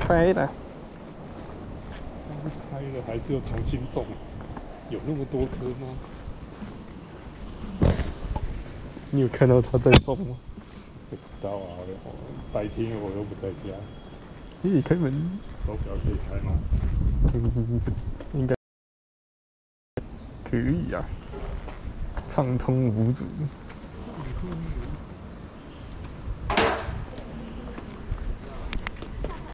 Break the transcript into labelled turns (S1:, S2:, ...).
S1: 开了。
S2: 开了还是要重新种？有那么多棵吗？
S1: 你有看到他在种吗？
S2: 不知道啊，白天我又不在家。
S1: 咦，开门。
S2: 手表可以开吗？
S1: 应该可以啊，畅通无阻。
S2: 畅通无